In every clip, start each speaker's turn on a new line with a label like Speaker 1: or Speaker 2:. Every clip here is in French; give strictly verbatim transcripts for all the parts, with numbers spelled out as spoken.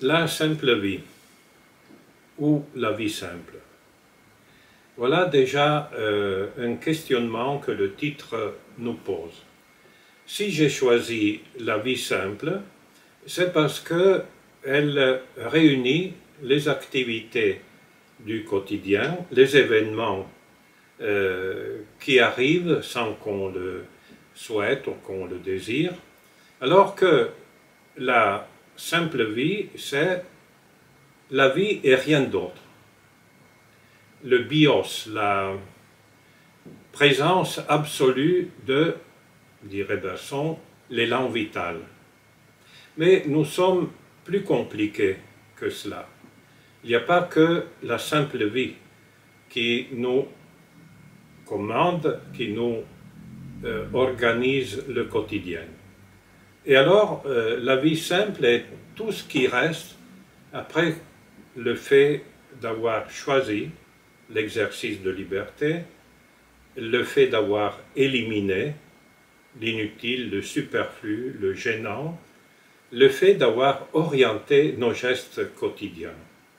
Speaker 1: La simple vie ou la vie simple. Voilà déjà euh, un questionnement que le titre nous pose. Si j'ai choisi la vie simple, c'est parce qu'elle réunit les activités du quotidien, les événements euh, qui arrivent sans qu'on le souhaite ou qu'on le désire, alors que la simple vie, c'est la vie et rien d'autre. Le bios, la présence absolue de, dirait Bergson, l'élan vital. Mais nous sommes plus compliqués que cela. Il n'y a pas que la simple vie qui nous commande, qui nous euh, organise le quotidien. Et alors, euh, la vie simple est tout ce qui reste après le fait d'avoir choisi l'exercice de liberté, le fait d'avoir éliminé l'inutile, le superflu, le gênant, le fait d'avoir orienté nos gestes quotidiens.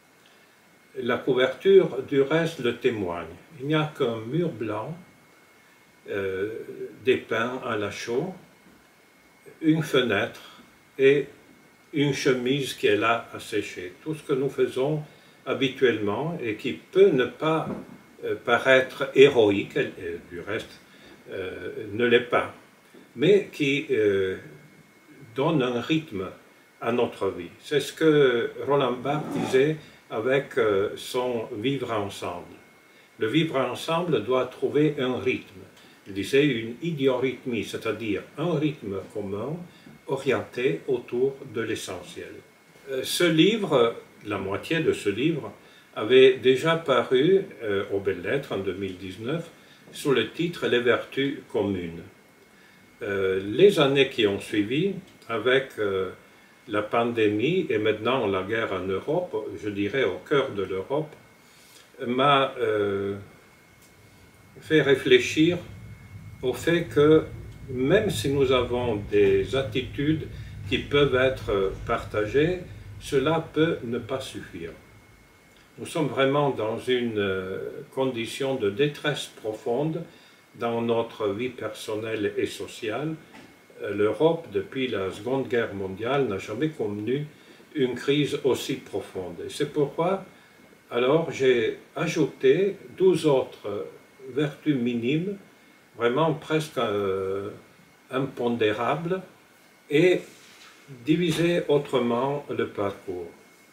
Speaker 1: La couverture du reste le témoigne. Il n'y a qu'un mur blanc, euh, dépeint à la chaux, une fenêtre et une chemise qui est là à sécher. Tout ce que nous faisons habituellement et qui peut ne pas euh, paraître héroïque, et du reste euh, ne l'est pas, mais qui euh, donne un rythme à notre vie. C'est ce que Roland Barthes disait avec euh, son vivre ensemble. Le vivre ensemble doit trouver un rythme. Il disait une idiorythmie, c'est-à-dire un rythme commun orienté autour de l'essentiel. Ce livre, la moitié de ce livre, avait déjà paru euh, aux Belles Lettres en deux mille dix-neuf sous le titre « Les vertus communes ». Euh, les années qui ont suivi, avec euh, la pandémie et maintenant la guerre en Europe, je dirais au cœur de l'Europe, m'a euh, fait réfléchir au fait que même si nous avons des attitudes qui peuvent être partagées, cela peut ne pas suffire. Nous sommes vraiment dans une condition de détresse profonde dans notre vie personnelle et sociale. L'Europe, depuis la Seconde Guerre mondiale, n'a jamais connu une crise aussi profonde. Et c'est pourquoi, alors, j'ai ajouté douze autres vertus minimes, vraiment presque euh, impondérables, et diviser autrement le parcours.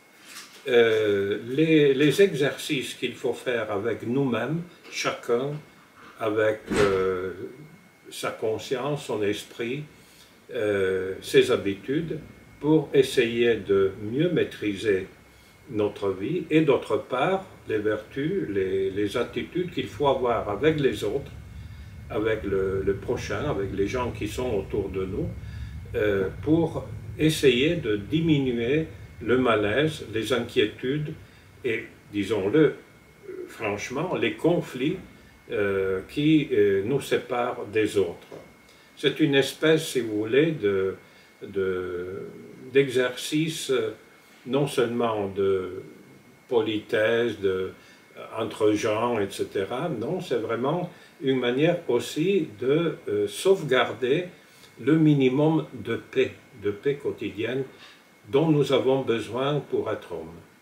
Speaker 1: Euh, les, les exercices qu'il faut faire avec nous-mêmes, chacun, avec euh, sa conscience, son esprit, euh, ses habitudes, pour essayer de mieux maîtriser notre vie, et d'autre part, les vertus, les, les attitudes qu'il faut avoir avec les autres, avec le, le prochain, avec les gens qui sont autour de nous, euh, pour essayer de diminuer le malaise, les inquiétudes et, disons-le franchement, les conflits euh, qui euh, nous séparent des autres. C'est une espèce, si vous voulez, de, de, d'exercice non seulement de politesse, de, entre gens, et cetera. Non, c'est vraiment une manière aussi de euh, sauvegarder le minimum de paix, de paix quotidienne dont nous avons besoin pour être hommes.